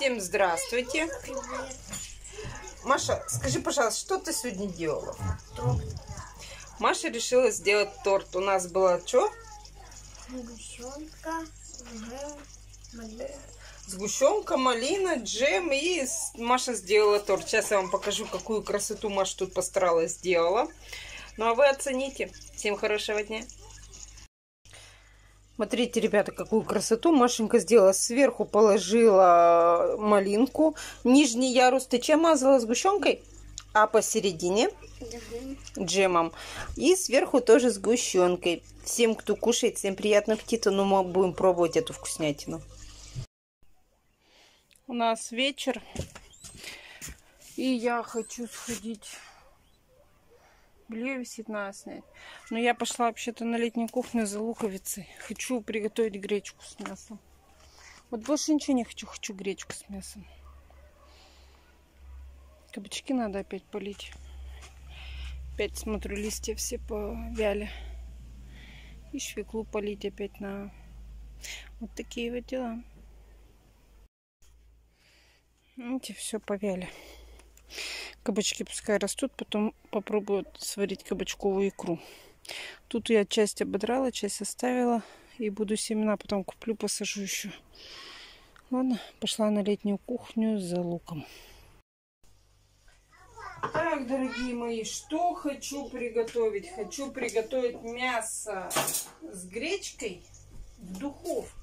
Всем здравствуйте. Маша, скажи, пожалуйста, что ты сегодня делала? Торт. Маша решила сделать торт. У нас было что? Сгущенка, джем, малина. Сгущенка, малина, джем. И Маша сделала торт. Сейчас я вам покажу, какую красоту Маша тут постаралась сделала. Ну а вы оцените. Всем хорошего дня. Смотрите, ребята, какую красоту Машенька сделала. Сверху положила малинку. Нижний ярус ты чем мазала? Сгущенкой? А посередине джемом. И сверху тоже сгущенкой. Всем, кто кушает, всем приятного аппетита. Но мы будем пробовать эту вкуснятину. У нас вечер. И я хочу сходить. Белье висит, надо снять. Но я пошла вообще-то на летнюю кухню за луковицей. Хочу приготовить гречку с мясом. Вот больше ничего не хочу. Хочу гречку с мясом. Кабачки надо опять полить. Опять смотрю, листья все повяли. И свеклу полить опять на. Вот такие вот дела. Видите, все повяли. Кабачки пускай растут, потом попробую сварить кабачковую икру. Тут я часть ободрала, часть оставила. И буду семена потом куплю, посажу еще. Ладно, пошла на летнюю кухню за луком. Так, дорогие мои, что хочу приготовить? Хочу приготовить мясо с гречкой в духовке.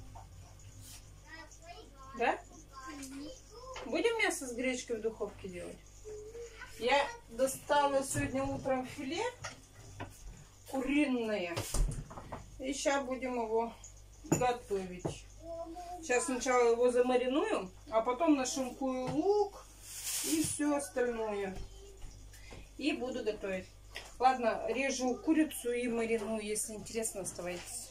Да? Будем мясо с гречкой в духовке делать? Я достала сегодня утром филе куриное. И сейчас будем его готовить. Сейчас сначала его замариную, а потом нашинкую лук и все остальное. И буду готовить. Ладно, режу курицу и мариную. Если интересно, оставайтесь.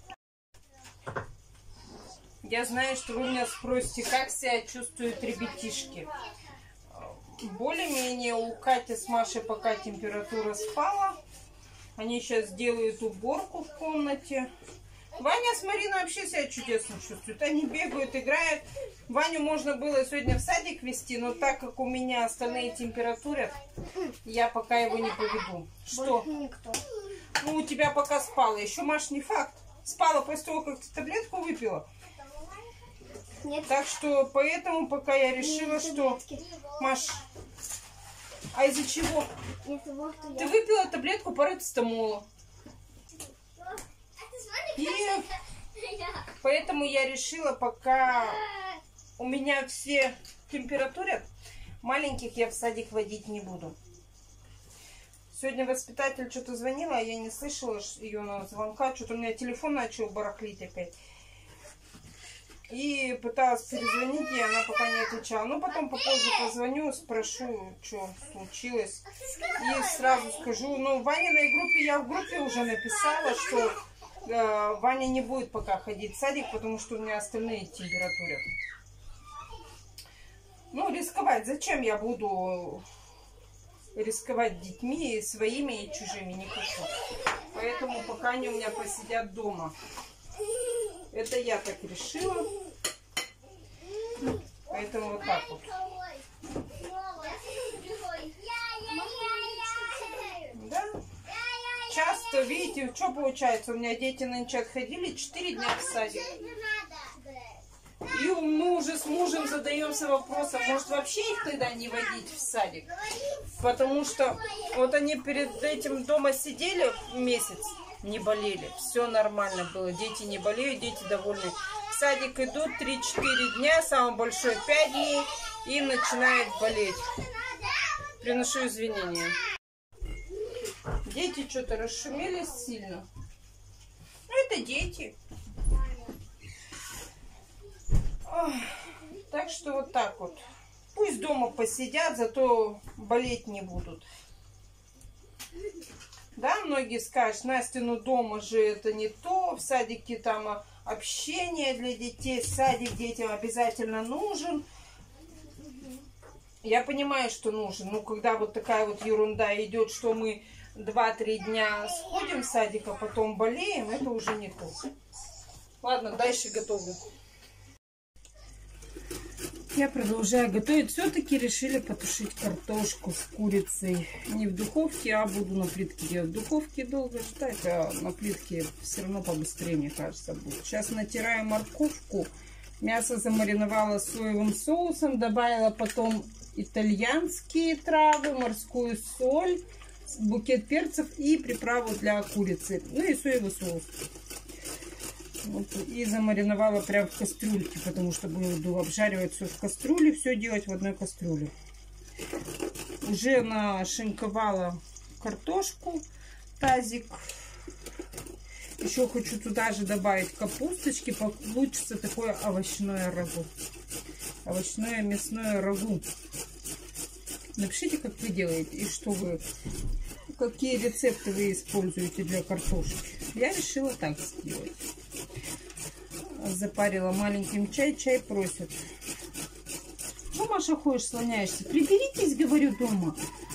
Я знаю, что вы меня спросите, как себя чувствуют ребятишки. Более-менее у Кати с Машей пока температура спала. Они сейчас делают уборку в комнате. Ваня с Мариной вообще себя чудесно чувствуют. Они бегают, играют. Ваню можно было сегодня в садик везти, но так как у меня остальные температуры, я пока его не поведу. Что? Ну, у тебя пока спала. Еще, Маш, не факт. Спала после того, как ты таблетку выпила. Нет. Так что поэтому пока я решила, что... Маш, а из-за чего? Ты выпила таблетку парацетамола. И поэтому я решила, пока у меня все температуры, маленьких я в садик водить не буду. Сегодня воспитатель что-то звонила, а я не слышала ее звонка. Что-то у меня телефон начал барахлить опять. И пыталась перезвонить, и она пока не отвечала. Ну, потом попозже позвоню, спрошу, что случилось. И сразу скажу. Ну, в Ваниной группе, я в группе уже написала, что Ваня не будет пока ходить в садик, потому что у меня остальные температуры. Ну, рисковать. Зачем я буду рисковать детьми, своими и чужими? Не хочу. Поэтому пока они у меня посидят дома. Это я так решила. Поэтому вот так вот. Да? Часто, видите, что получается? У меня дети нынче отходили 4 дня в садик. И мы уже с мужем задаемся вопросом, может вообще их тогда не водить в садик? Потому что вот они перед этим дома сидели месяц. Не болели. Все нормально было. Дети не болеют, дети довольны. В садик идут 3-4 дня, самый большой 5 дней, и начинает болеть. Приношу извинения. Дети что-то расшумелись сильно. Ну, это дети. Ох, так что вот так вот. Пусть дома посидят, зато болеть не будут. Да, многие скажут, Настя, ну дома же это не то, в садике там общение для детей, садик детям обязательно нужен. Я понимаю, что нужен, но когда вот такая вот ерунда идет, что мы 2-3 дня сходим в садик, а потом болеем, это уже не то. Ладно, дальше готовлю. Я продолжаю готовить. Все-таки решили потушить картошку с курицей. Не в духовке, а буду на плитке делать. В духовке долго ждать, а на плитке все равно побыстрее, мне кажется, будет. Сейчас натираю морковку. Мясо замариновала соевым соусом. Добавила потом итальянские травы, морскую соль, букет перцев и приправу для курицы. Ну и соевый соус. Вот, и замариновала прям в кастрюльке, потому что буду обжаривать все в кастрюле, все делать в одной кастрюле. Уже нашинковала картошку, тазик. Еще хочу туда же добавить капусточки, получится такое овощное рагу. Овощное мясное рагу. Напишите, как вы делаете и что вы, какие рецепты вы используете для картошки. Я решила так сделать. Запарила маленьким чай, чай просят. Что, Маша, ходишь, слоняешься? Приберитесь, говорю, дома.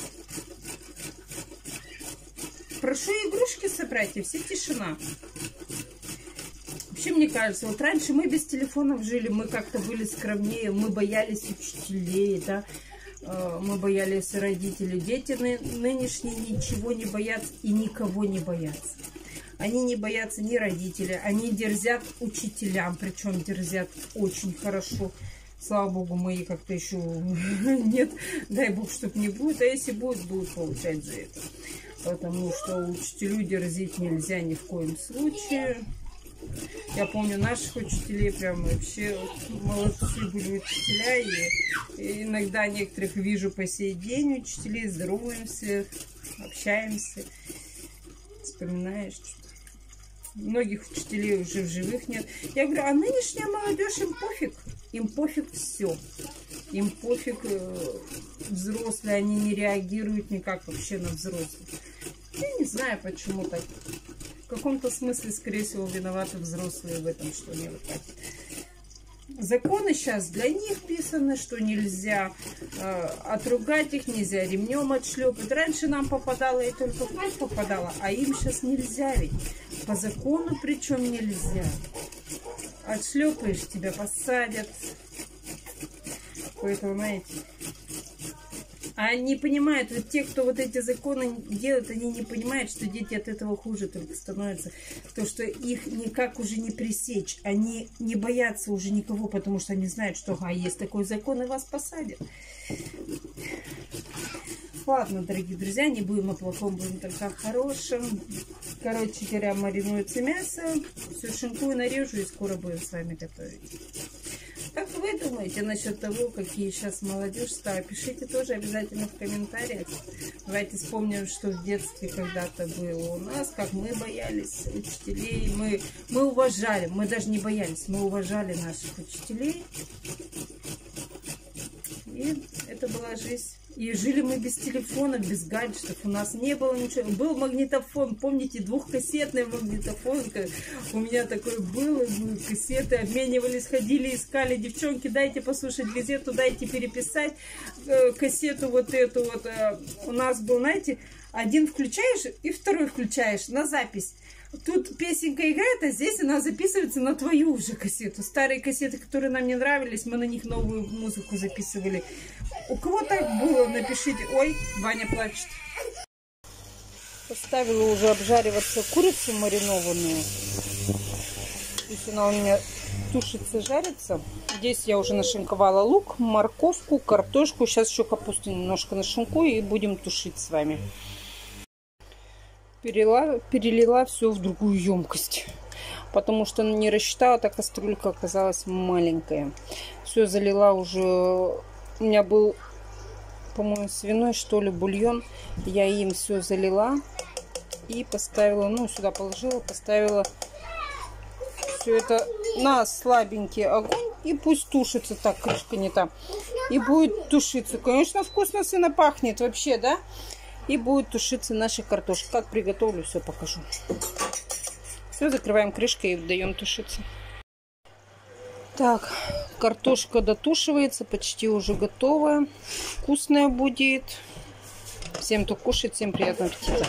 Прошу игрушки собрать, и все тишина. Вообще, мне кажется, вот раньше мы без телефонов жили, мы как-то были скромнее, мы боялись учителей, да, мы боялись родителей. Дети нынешние ничего не боятся и никого не боятся. Они не боятся ни родителей, они дерзят учителям, причем дерзят очень хорошо. Слава богу, мои как-то еще нет, дай бог, чтобы не будет, а если будет, будут получать за это. Потому что учителю дерзить нельзя ни в коем случае. Я помню наших учителей, прям вообще молодцы были учителя. И иногда некоторых вижу по сей день учителей, здороваемся, общаемся, вспоминаешь. Многих учителей уже в живых нет. Я говорю, а нынешняя молодежь, им пофиг все. Им пофиг взрослые, они не реагируют никак вообще на взрослых. Я не знаю, почему так. В каком-то смысле, скорее всего, виноваты взрослые в этом, что они вот так. Законы сейчас для них писаны, что нельзя отругать их, нельзя ремнем отшлепать. Раньше нам попадало и только в кровь попадало, а им сейчас нельзя ведь. По закону причем нельзя. Отшлепаешь, тебя посадят. Поэтому, знаете, они понимают, вот те, кто вот эти законы делают, они не понимают, что дети от этого хуже только становятся. То, что их никак уже не пресечь. Они не боятся уже никого, потому что они знают, что есть такой закон, и вас посадят. Ладно, дорогие друзья, не будем о плохом, будем только о хорошем. Короче говоря, маринуется мясо. Все шинкую, нарежу и скоро будем с вами готовить. Как вы думаете насчет того, какие сейчас молодежь стала? Пишите тоже обязательно в комментариях. Давайте вспомним, что в детстве когда-то было у нас, как мы боялись учителей. Мы уважали, мы даже не боялись, мы уважали наших учителей. И это была жизнь. И жили мы без телефонов, без гаджетов. У нас не было ничего. Был магнитофон, помните, двухкассетный магнитофон. У меня такой был. Мы кассеты обменивались, ходили, искали. Девчонки, дайте послушать газету, дайте переписать кассету вот эту вот. У нас был, знаете, один включаешь и второй включаешь на запись. Тут песенка играет, а здесь она записывается на твою уже кассету. Старые кассеты, которые нам не нравились, мы на них новую музыку записывали. У кого так было, напишите. Ой, Ваня плачет. Поставила уже обжариваться курицу маринованную. Здесь она у меня тушится, жарится. Здесь я уже нашинковала лук, морковку, картошку. Сейчас еще капусту немножко нашинкую и будем тушить с вами. Перелила все в другую емкость, потому что не рассчитала, так кастрюлька оказалась маленькая. Все залила уже. У меня был, по-моему, свиной, что ли, бульон. Я им все залила и поставила, ну, сюда положила, поставила все это на слабенький огонь. И пусть тушится. Так, крышка не там. И будет тушиться. Конечно, вкусно сына пахнет вообще, да? И будет тушиться наша картошка. Как приготовлю, все покажу. Все, закрываем крышкой и даем тушиться. Так, картошка дотушивается, почти уже готовая. Вкусная будет. Всем, кто кушает, всем приятного аппетита.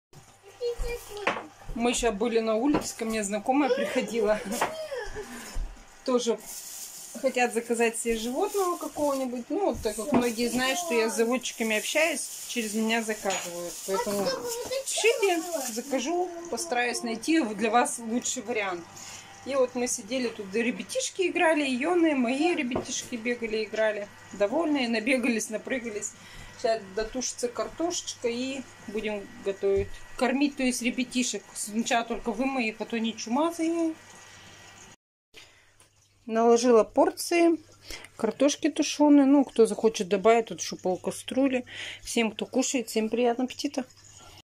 Мы сейчас были на улице, ко мне знакомая приходила. Тоже хотят заказать себе животного какого-нибудь, ну, вот так как многие знают, что я с заводчиками общаюсь, через меня заказывают. Поэтому пишите, закажу, постараюсь найти для вас лучший вариант. И вот мы сидели тут, ребятишки играли, Ионы, мои ребятишки бегали, играли. Довольные, набегались, напрыгались. Сейчас дотушится картошечка и будем готовить. Кормить, то есть ребятишек. Сначала только вымою их, а то не чумазые. Наложила порции картошки тушеной. Ну, кто захочет добавить, тут еще полкастрюли. Всем, кто кушает, всем приятного аппетита.